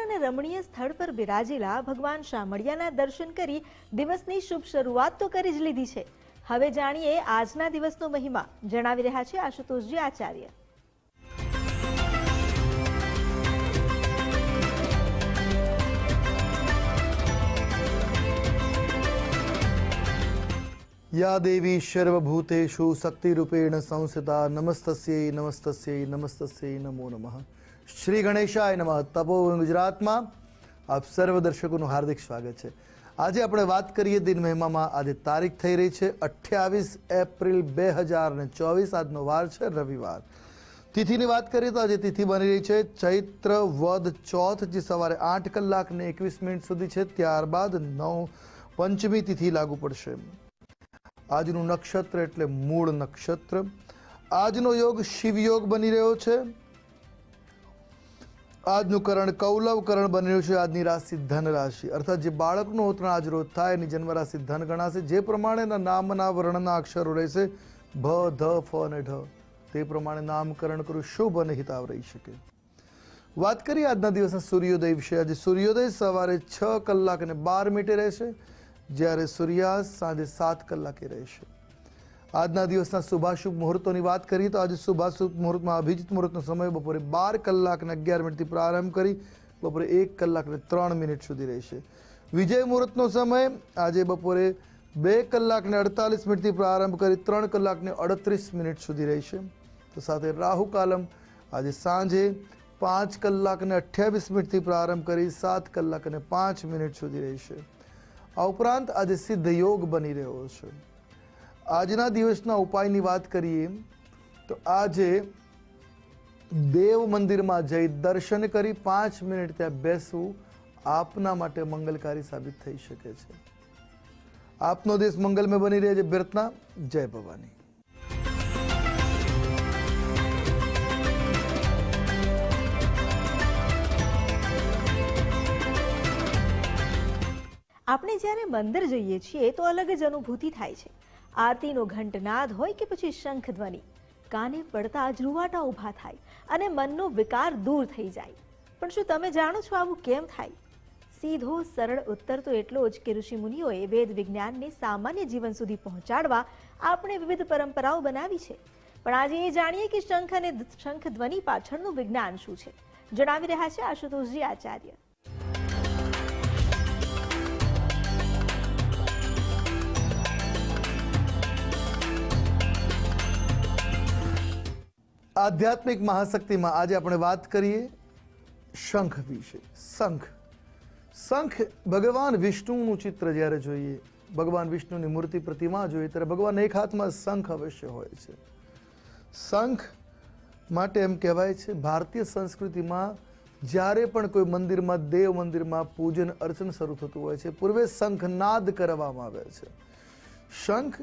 અને રમણીય સ્થળ પર બિરાજેલા ભગવાન શામળિયાના દર્શન કરી દિવસની શુભ શરૂઆત તો કરી જ લીધી છે। હવે જાણીએ આજના દિવસનો મહિમા, જણાવી રહ્યા છે આશુતોષજી આચાર્ય। या देवी सर्वभूतेषु शक्तिरूपेण संस्थिता नमस्तस्यै नमस्तस्यै नमस्तस्यै नमो नमः। श्री गणेशाय नमः। तपोवन गुजरातમાં આપ સર્વ દર્શકોનું હાર્દિક સ્વાગત છે। આજે આપણે વાત કરીએ દિન મહિમામાં। આજે તારીખ થઈ રહી છે 28 એપ્રિલ 2024। આજનો વાર છે રવિવાર। તિથિની વાત કરીએ તો આજે તિથિ બની રહી છે ચૈત્ર વદ ચોથ, જે સવારે 8 કલાક ને 21 મિનિટ સુધી છે। ત્યારબાદ 9 પંચમી તિથિ લાગુ પડશે। આજનું નક્ષત્ર એટલે મૂળ નક્ષત્ર। આજનો યોગ શિવ યોગ બની રહ્યો છે। આજનું કરણ કૌલવ કરણ બની રહ્યું છે। આજની રાશિ ધન રાશિ, અર્થાત જે બાળકનું ઉત્તરાયણ આજ રોજ થાય એની જન્મ રાશિ ધન ગણાશે। જે પ્રમાણેના નામના વર્ણના અક્ષરો રહેશે ભ, ધ, ફ અને ઢ, તે પ્રમાણે નામકરણ કરવું શુભ અને હિતાવ રહી શકે। વાત કરીએ આજના દિવસના સૂર્યોદય વિશે। આજે સૂર્યોદય સવારે 6 કલાક અને 12 મિનિટે રહેશે, જ્યારે સૂર્યાસ્ત સાંજે 7 કલાકે રહેશે। આજના દિવસના શુભાશુભ મુહૂર્તોની વાત કરીએ તો આજે શુભાશુભ મુહૂર્તમાં અભિજીત મુહૂર્તનો સમય બપોરે 12 કલાક અને 11 મિનિટથી પ્રારંભ કરી બપોરે 1 કલાક અને 3 મિનિટ સુધી રહેશે। વિજય મુહૂર્તનો સમય આજે બપોરે 2 કલાક અને 48 મિનિટથી પ્રારંભ કરી 3 કલાક અને 38 મિનિટ સુધી રહેશે। તો સાથે રાહુ કાલમ આજે સાંજે 5 કલાક અને 28 મિનિટથી પ્રારંભ કરી 7 કલાક અને 5 મિનિટ સુધી રહેશે। આ ઉપરાંત આજે સિદ્ધ યોગ બની રહ્યો છે। આજના દિવસના ઉપાયની વાત કરીએ તો આજે દેવ મંદિરમાં જઈ દર્શન કરી 5 મિનિટ ત્યાં બેસવું આપના માટે મંગલકારી સાબિત થઈ શકે છે। આપનો દેશ મંગલમય બની રહે છે। પ્રાર્થના, જય ભવાની। આપણે જ્યારે મંદિર જઈએ છીએ તો અલગ જ અનુભૂતિ થાય છે। આરતીનો ઘંટનાદ હોય કે પછી શંખ ધ્વનિ, કાને પડતા જ રૂવાટા ઊભા થાય અને મનનો વિકાર દૂર થઈ જાય। પણ શું તમે જાણો છો આવું કેમ થાય? સીધો સરળ ઉત્તર તો એટલો જ કે ઋષિ મુનિઓએ વેદ વિજ્ઞાનને સામાન્ય જીવન સુધી પહોંચાડવા આપણે વિવિધ પરંપરાઓ બનાવી છે। પણ આજે એ જાણીએ કે શંખ અને શંખ ધ્વનિ પાછળનું વિજ્ઞાન શું છે, જણાવી રહ્યા છે આશુતોષજી આચાર્ય। આધ્યાત્મિક મહાશક્તિમાં આજે આપણે વાત કરીએ શંખ વિશે। શંખ ભગવાન વિષ્ણુનું ચિત્ર જ્યારે જોઈએ, ભગવાન વિષ્ણુની મૂર્તિ પ્રતિમા જોઈએ ત્યારે ભગવાન એક હાથમાં શંખ અવશ્ય હોય છે। શંખ માટે એમ કહેવાય છે ભારતીય સંસ્કૃતિમાં જ્યારે પણ કોઈ મંદિરમાં, દેવ મંદિરમાં પૂજન અર્ચન શરૂ થતું હોય છે, પૂર્વે શંખનાદ કરવામાં આવે છે। શંખ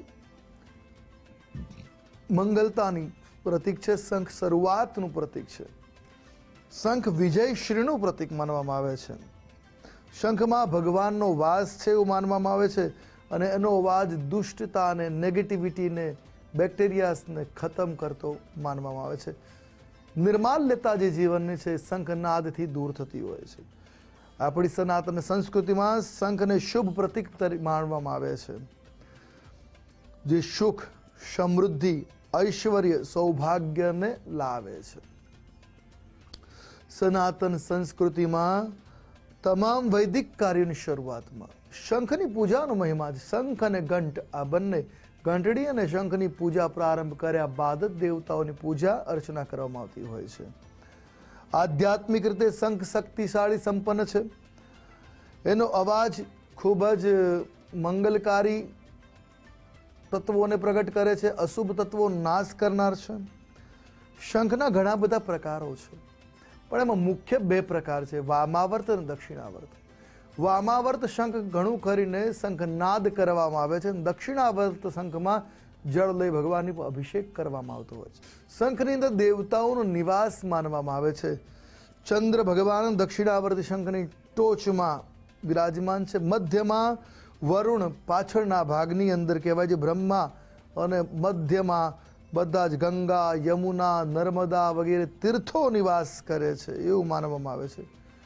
મંગલતાની પ્રતીક છે। શંખ શરૂઆતનું પ્રતીક છે। શંખ વિજયશ્રીનું પ્રતીક માનવામાં આવે છે। શંખમાં ભગવાનનો વાસ છે એવું માનવામાં આવે છે અને એનો અવાજ દુષ્ટતા અને નેગેટિવિટીને, બેક્ટેરિયાસને ખતમ કરતો માનવામાં આવે છે। નિર્માલ્યતા જે જીવનની છે શંખનાદથી દૂર થતી હોય છે। આપણી સનાતન સંસ્કૃતિમાં શંખને શુભ પ્રતીક માનવામાં આવે છે, જે સુખ, સમૃદ્ધિ, ઐશ્વર્ય, સૌભાગ્યને લાવે છે। સનાતન સંસ્કૃતિમાં તમામ વૈદિક કાર્યોની શરૂઆતમાં શંખની પૂજાનો મહિમા છે। શંખ અને ઘંટ, આ બંને, ઘંટડી અને શંખની પૂજા પ્રારંભ કર્યા બાદ જ દેવતાઓની પૂજા અર્ચના કરવામાં આવતી હોય છે। આધ્યાત્મિક રીતે શંખ શક્તિશાળી સંપન્ન છે। એનો અવાજ ખૂબ જ મંગલકારી તત્વોને પ્રગટ કરે છે, અશુભ તત્વો નાશ કરનાર છે। શંખના ઘણા બધા પ્રકારો છે, પણ એમાં મુખ્ય 2 પ્રકાર છે, વામાવર્ત અને દક્ષિણાવર્ત। વામાવર્ત શંખ ઘણું કરીને શંખનાદ કરવામાં આવે છે। દક્ષિણાવર્ત શંખમાં જળ લઈ ભગવાનની અભિષેક કરવામાં આવતો હોય છે। શંખની અંદર દેવતાઓનો નિવાસ માનવામાં આવે છે। ચંદ્ર ભગવાન દક્ષિણાવર્ત શંખની ટોચમાં વિરાજમાન છે। મધ્યમાં વરુણ, પાછળના ભાગની અંદર કહેવાય છે બ્રહ્મા, અને મધ્યમાં બધા જ ગંગા, યમુના, નર્મદા વગેરે તીર્થો નિવાસ કરે છે એવું માનવામાં આવે છે।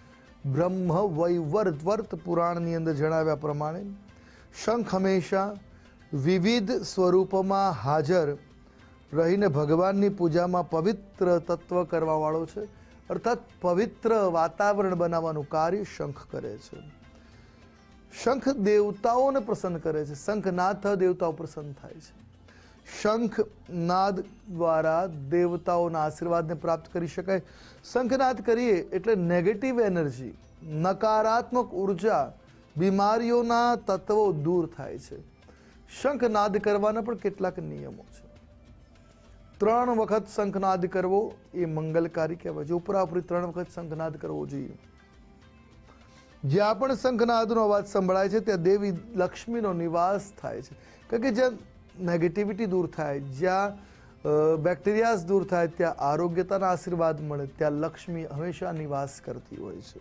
બ્રહ્મ વૈવર્ત પુરાણની અંદર જણાવ્યા પ્રમાણે શંખ હંમેશા વિવિધ સ્વરૂપમાં હાજર રહીને ભગવાનની પૂજામાં પવિત્ર તત્વ કરવા વાળો છે, અર્થાત પવિત્ર વાતાવરણ બનાવવાનું કાર્ય શંખ કરે છે. શંખ દેવતાઓને પ્રસન્ન કરે છે. શંખનાદ દેવતાઓ પ્રસન્ન થાય છે. શંખનાદ દ્વારા દેવતાઓના આશીર્વાદને પ્રાપ્ત કરી શકાય. શંખનાદ કરીએ એટલે નેગેટિવ એનર્જી, નકારાત્મક ઉર્જા, બીમારીઓના તત્વો દૂર થાય છે. શંખનાદ કરવાના પણ કેટલાક નિયમો છે. 3 વખત શંખનાદ કરવો એ મંગલકારી કહેવાય છે. ઉપરાઉપરી 3 વખત શંખનાદ કરવો જોઈએ. જ્યાં પણ શંખનાદનો અવાજ સંભળાય છે ત્યાં દેવી લક્ષ્મીનો નિવાસ થાય છે. કારણ કે જ્યાં નેગેટિવિટી દૂર થાય, જ્યાં બેક્ટેરિયાસ દૂર થાય, ત્યાં આરોગ્યતાના આશીર્વાદ મળે, ત્યાં લક્ષ્મી હંમેશા નિવાસ કરતી હોય છે.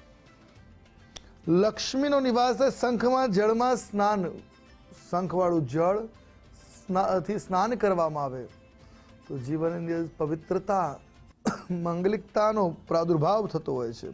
લક્ષ્મીનો નિવાસ શંખમાં, જળમાં સ્નાન, શંખવાળું જળથી સ્નાન કરવામાં આવે તો જીવનની અંદર પવિત્રતા, માંગલિકતાનો પ્રાદુર્ભાવ થતો હોય છે.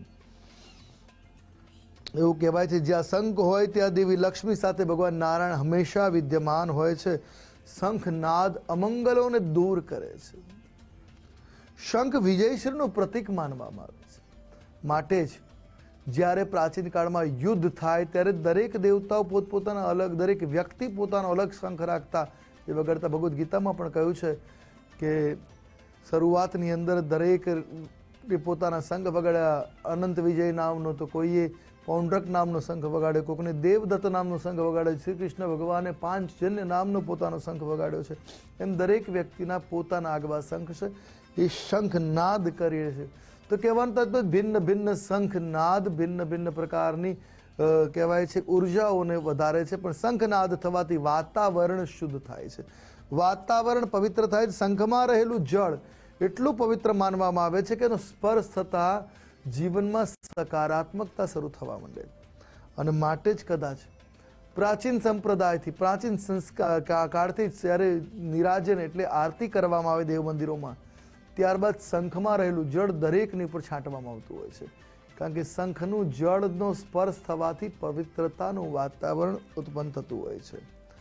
એવું કહેવાય છે જ્યાં શંખ હોય ત્યાં દેવી લક્ષ્મી સાથે ભગવાન નારાયણ હંમેશા વિદ્યમાન હોય છે. શંખનાદ અમંગલોને દૂર કરે છે. શંખ વિજયશ્રીનું પ્રતીક માનવામાં આવે છે. માટે જ જ્યારે પ્રાચીન કાળમાં યુદ્ધ થાય ત્યારે દરેક દેવતાઓ પોતપોતાના અલગ, દરેક વ્યક્તિ પોતાનો અલગ શંખ રાખતા. એ વગરતા ભગવદ્ ગીતામાં પણ કહ્યું છે કે શરૂઆતની અંદર દરેક પોતાના શંખ વગાડ્યા. અનંત વિજય નામનો તો કોઈએ પૌંડ્રક નામનો શંખ વગાડ્યો, કોકને દેવદત્ત નામનો શંખ વગાડ્યો, શ્રી કૃષ્ણ ભગવાને પાંચજન્ય નામનો પોતાનો શંખ વગાડ્યો છે. એમ દરેક વ્યક્તિના પોતાના આગવા શંખ છે. એ શંખનાદ કરીએ છે તો કહેવાનું તાત્પર્ય ભિન્ન ભિન્ન શંખનાદ ભિન્ન ભિન્ન પ્રકારની કહેવાય છે ઉર્જાઓને વધારે છે. પણ શંખનાદ થવાથી વાતાવરણ શુદ્ધ થાય છે, વાતાવરણ પવિત્ર થાય છે. શંખમાં રહેલું જળ એટલું પવિત્ર માનવામાં આવે છે કે એનો સ્પર્શ થતા જીવનમાં સકારાત્મકતા શરૂ થવા માંડે. અને માટે જ કદાચ પ્રાચીન સંપ્રદાયથી, પ્રાચીન સંસ્કાર કાળથી જ્યારે નિરાજન એટલે આરતી કરવામાં આવે દેવ મંદિરોમાં, ત્યારબાદ શંખમાં રહેલું જળ દરેકની ઉપર છાંટવામાં આવતું હોય છે. કારણ કે શંખનું જળનો સ્પર્શ થવાથી પવિત્રતાનું વાતાવરણ ઉત્પન્ન થતું હોય છે.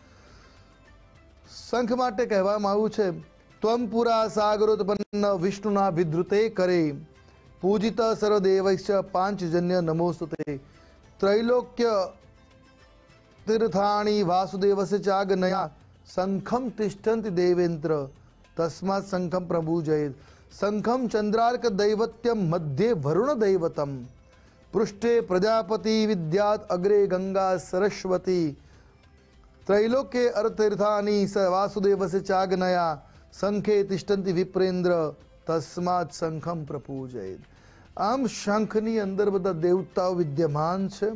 શંખ માટે કહેવામાં આવ્યું છે ત્વમ પુરા સાગરોત્પન્ન વિષ્ણુના વિધૃતે કરે પૂજિત સર્વદેવૈશ્ચ પાંચજન્ય નમોસ્તુતે ત્રૈલોક્ય તીર્થાણી વાસુદેવસ્ય ચાગ્નયા શંખમ તિષ્ઠન્તિ દેવેન્દ્ર તસ્માત શંખમ પ્રભુજયેત શંખમ ચંદ્રાર્ક દૈવત્યમ મધ્યે વરુણ દૈવતમ પૃષ્ઠે પ્રજાપતિ વિદ્યાત અગ્રે ગંગા સરસ્વતી ત્રૈલોક્ય અર્તીર્થાની સ વાસુદેવસ્ય ચાગ્નયા શંખે તિષ્ઠન્તિ વિપ્રેન્દ્ર તસ્માત શંખમ પ્રપૂજયેત. આમ શંખની અંદર બધા દેવતાઓ વિદ્યમાન છે.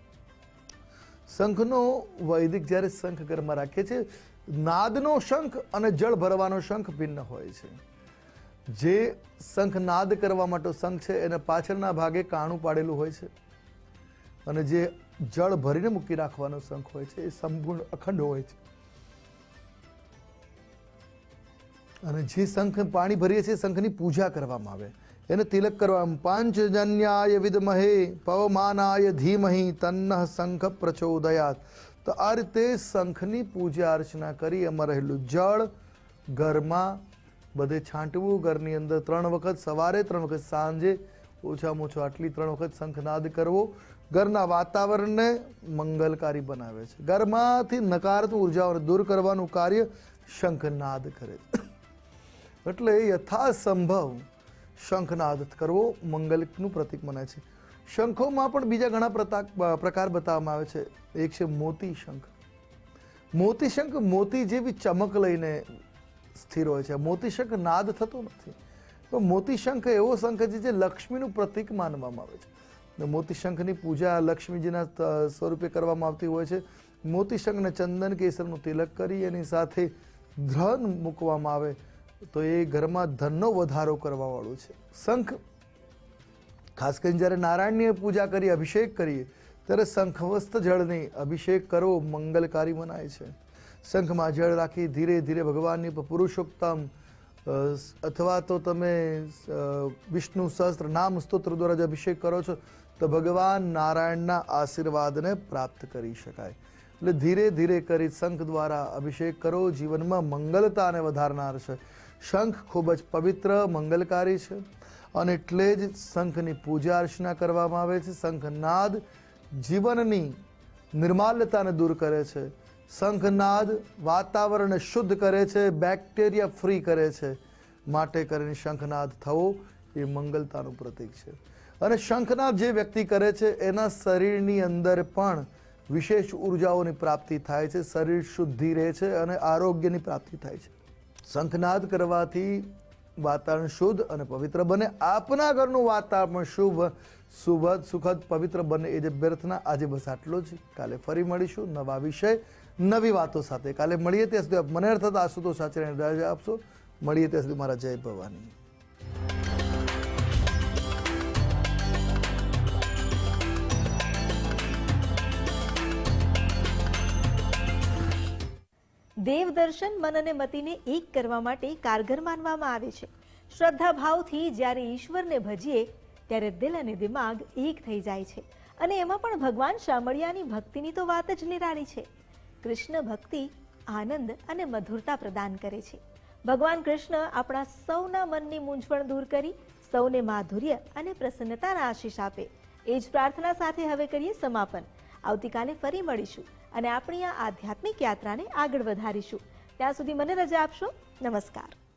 શંખનો વૈદિક જ્યારે શંખ ઘરમાં રાખીએ છીએ, નાદનો શંખ અને જળ ભરવાનો શંખ ભિન્ન હોય છે. જે શંખ નાદ કરવા માટે શંખ છે એને પાછળના ભાગે કાણું પાડેલું હોય છે, અને જે જળ ભરીને મૂકી રાખવાનો શંખ હોય છે એ સંપૂર્ણ અખંડ હોય છે. અને જે શંખ પાણી ભરીએ છીએ શંખની પૂજા કરવામાં આવે, એને તિલક કરવામાં. પાંચજન્યાય વિદ્મહે પવમાનાય ધીમહિ તન્નઃ શંખ પ્રચોદયાત. તો આ રીતે શંખની પૂજા અર્ચના કરી એમાં રહેલું જળ ઘરમાં બધે છાંટવું. ઘરની અંદર 3 વખત સવારે, 3 વખત સાંજે, ઓછામાં ઓછો આટલી 3 વખત શંખનાદ કરવો ઘરના વાતાવરણને મંગલકારી બનાવે છે. ઘરમાંથી નકારાત્મક ઉર્જાઓને દૂર કરવાનું કાર્ય શંખનાદ કરે છે. એટલે યથાસંભવ શંખનાદ કરવો મંગલનું પ્રતીક મનાય છે. શંખોમાં પણ બીજા ઘણા પ્રકાર બતાવવામાં આવે છે. એક છે મોતી શંખ. મોતી શંખ મોતી જેવી ચમક લઈને સ્થિર હોય છે. મોતી શંખ નાદ થતો નથી. તો મોતી શંખ એવો શંખ છે જે લક્ષ્મીનું પ્રતીક માનવામાં આવે છે. મોતી શંખની પૂજા લક્ષ્મીજીના સ્વરૂપે કરવામાં આવતી હોય છે. મોતી શંખને ચંદન કેસરનું તિલક કરી એની સાથે ધન મૂકવામાં આવે તો એ ઘરમાં ધનનો વધારો કરવા વાળું છે. શંખ ખાસ કરીને જ્યારે નારાયણની પૂજા કરીએ, અભિષેક કરીએ ત્યારે શંખવસ્ત જળની અભિષેક કરવો મંગલકારી મનાય છે. શંખમાં જળ રાખી ધીરે ધીરે ભગવાનની પુરુષોત્તમ અથવા તો તમે વિષ્ણુ સહસ્ત્ર નામ સ્તોત્ર દ્વારા જે અભિષેક કરો છો તો ભગવાન નારાયણના આશીર્વાદને પ્રાપ્ત કરી શકાય. એટલે ધીરે ધીરે કરી શંખ દ્વારા અભિષેક કરો, જીવનમાં મંગલતાને વધારનાર છે. શંખ ખૂબ જ પવિત્ર મંગલકારી છે અને એટલે જ શંખની પૂજા અર્ચના કરવામાં આવે છે. શંખનાદ જીવનની નિર્માલ્યતાને દૂર કરે છે. શંખનાદ વાતાવરણ શુદ્ધ કરે છે, બેક્ટેરિયા ફ્રી કરે છે. માટે કરીને શંખનાદ થવો એ મંગલતાનું પ્રતીક છે. અને શંખનાદ જે વ્યક્તિ કરે છે એના શરીરની અંદર પણ વિશેષ ઉર્જાઓની પ્રાપ્તિ થાય છે, શરીર શુદ્ધિ રહે છે અને આરોગ્યની પ્રાપ્તિ થાય છે. શંખનાદ કરવાથી વાતાવરણ શુદ્ધ અને પવિત્ર બને. આપના ઘરનું વાતાવરણ શુભ સુખદ પવિત્ર બને એ જે વ્યર્થના આજે બસ આટલો જ. કાલે ફરી મળીશું નવા વિષય નવી વાતો સાથે. કાલે મળીએ ત્યાં સુધી આપ મને અર્થાત આશુતોષ આચાર્યને રજા આપશો. મળીએ ત્યાં સુધી મારા જય ભવાની. દેવ દર્શન મન અને મતિને એક કરવા માટે કારગર માનવામાં આવે છે. શ્રદ્ધા ભાવથી જ્યારે ઈશ્વરને ભજીએ ત્યારે દિલ અને દિમાગ એક થઈ જાય છે. અને એમાં પણ ભગવાન શામળિયાની ભક્તિની તો વાત જ નિરાળી છે. કૃષ્ણ ભક્તિ આનંદ અને મધુરતા પ્રદાન કરે છે. ભગવાન કૃષ્ણ આપણા સૌના મનની મૂંઝવણ દૂર કરી સૌને માધુર્ય અને પ્રસન્નતાના આશીષ આપે એ જ પ્રાર્થના સાથે હવે કરીએ સમાપન. આવતીકાલે ફરી મળીશું અને આપણી આ આધ્યાત્મિક યાત્રાને આગળ વધારીશું. ત્યાં સુધી મને રજા આપશો. નમસ્કાર.